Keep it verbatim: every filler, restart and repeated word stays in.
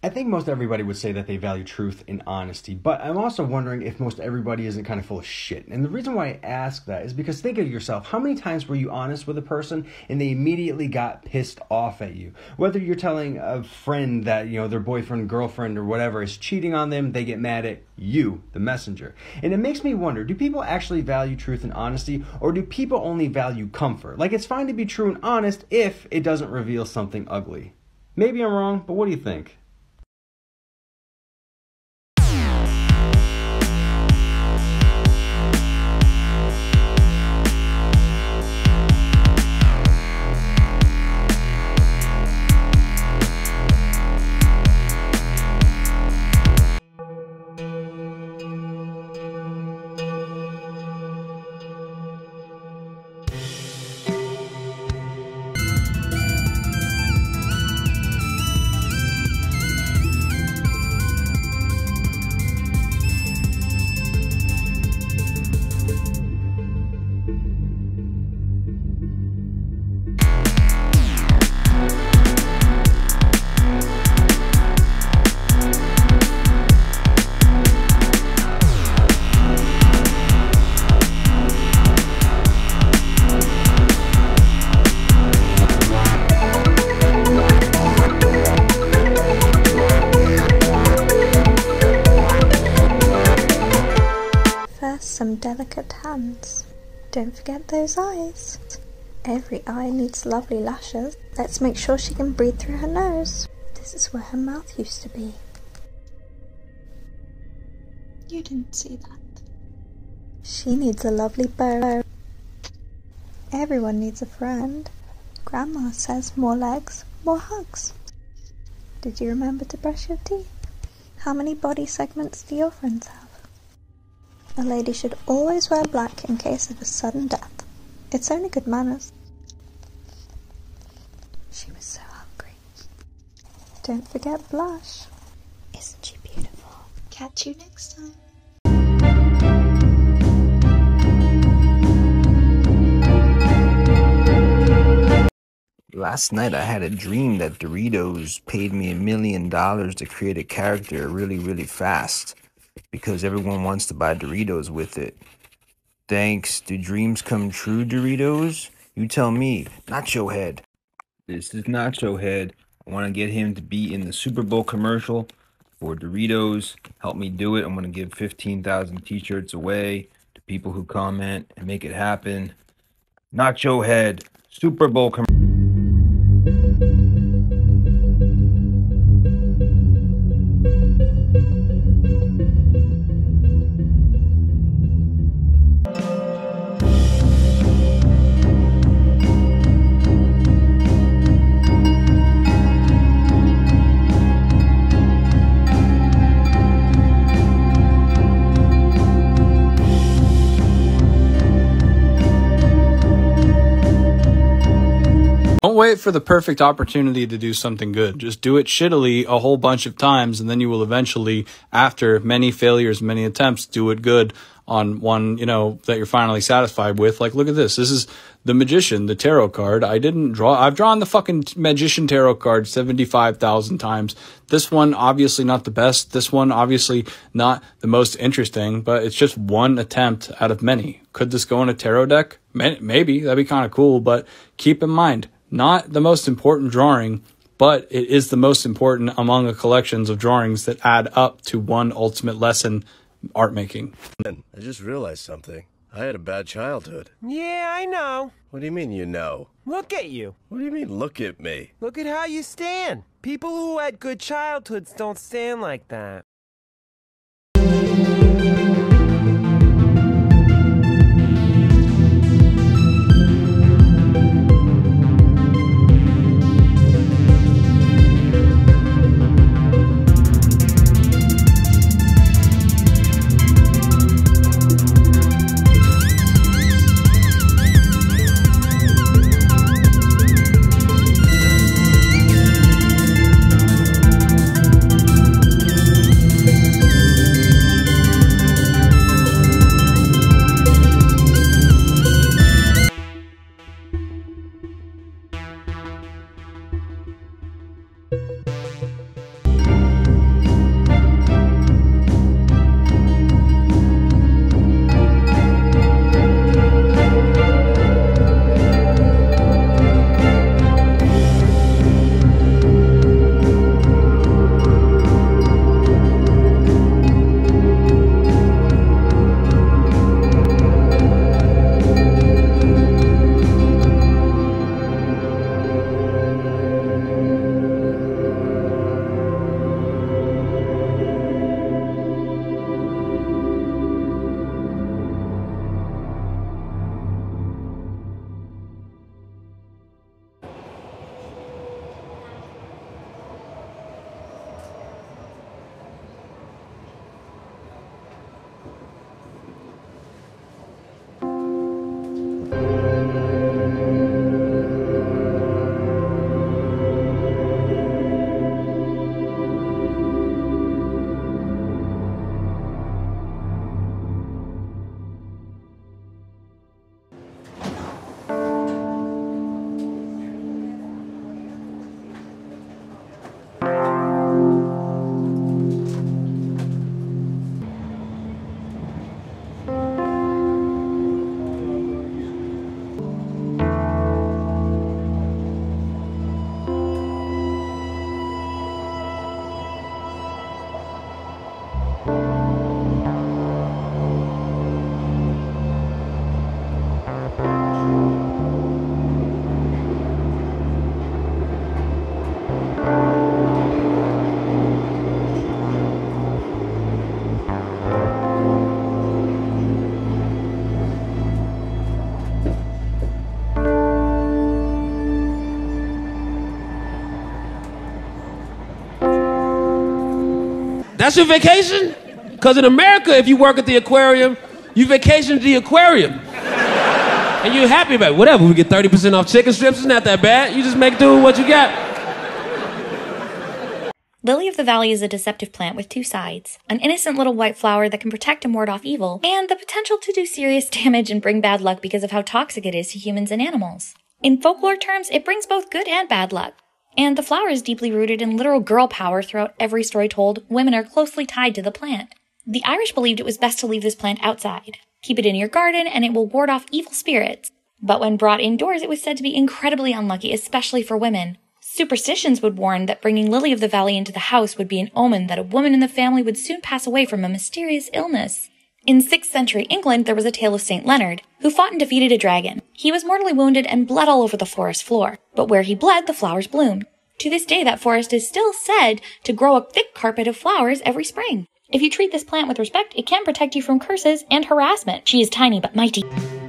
I think most everybody would say that they value truth and honesty, but I'm also wondering if most everybody isn't kind of full of shit. And the reason why I ask that is because think of yourself. How many times were you honest with a person and they immediately got pissed off at you? Whether you're telling a friend that, you know, their boyfriend, girlfriend, or whatever is cheating on them, they get mad at you, the messenger. And it makes me wonder, do people actually value truth and honesty, or do people only value comfort? Like, it's fine to be true and honest if it doesn't reveal something ugly. Maybe I'm wrong, but what do you think? Some delicate hands. Don't forget those eyes. Every eye needs lovely lashes. Let's make sure she can breathe through her nose. This is where her mouth used to be. You didn't see that. She needs a lovely bow. Everyone needs a friend. Grandma says more legs, more hugs. Did you remember to brush your teeth? How many body segments do your friends have? A lady should always wear black in case of a sudden death. It's only good manners. She was so hungry. Don't forget blush. Isn't she beautiful? Catch you next time. Last night I had a dream that Doritos paid me a million dollars to create a character really, really fast. Because everyone wants to buy Doritos with it. Thanks. Do dreams come true, Doritos? You tell me. Nacho Head. This is Nacho Head. I want to get him to be in the Super Bowl commercial for Doritos. Help me do it. I'm going to give fifteen thousand t-shirts away to people who comment and make it happen. Nacho Head. Super Bowl commercial. Don't wait for the perfect opportunity to do something good. Just do it shittily a whole bunch of times, and then you will eventually, after many failures, many attempts, do it good on one, you know, that you're finally satisfied with. Like, look at this. This is the Magician, the tarot card. I didn't draw. I've drawn the fucking Magician tarot card seventy-five thousand times. This one, obviously not the best. This one, obviously not the most interesting, but it's just one attempt out of many. Could this go in a tarot deck? Maybe. That'd be kind of cool, but keep in mind, not the most important drawing, but it is the most important among a collections of drawings that add up to one ultimate lesson, art making. I just realized something. I had a bad childhood. Yeah, I know. What do you mean you know? Look at you. What do you mean look at me? Look at how you stand. People who had good childhoods don't stand like that. That's your vacation? Because in America, if you work at the aquarium, you vacation to the aquarium. And you're happy about it. Whatever, we get thirty percent off chicken strips. It's not that bad. You just make do with what you got. Lily of the Valley is a deceptive plant with two sides. An innocent little white flower that can protect and ward off evil, and the potential to do serious damage and bring bad luck because of how toxic it is to humans and animals. In folklore terms, it brings both good and bad luck. And the flower is deeply rooted in literal girl power. Throughout every story told, women are closely tied to the plant. The Irish believed it was best to leave this plant outside. Keep it in your garden and it will ward off evil spirits. But when brought indoors, it was said to be incredibly unlucky, especially for women. Superstitions would warn that bringing Lily of the Valley into the house would be an omen that a woman in the family would soon pass away from a mysterious illness. In sixth century England, there was a tale of Saint Leonard, who fought and defeated a dragon. He was mortally wounded and bled all over the forest floor, but where he bled, the flowers bloomed. To this day, that forest is still said to grow a thick carpet of flowers every spring. If you treat this plant with respect, it can protect you from curses and harassment. She is tiny but mighty.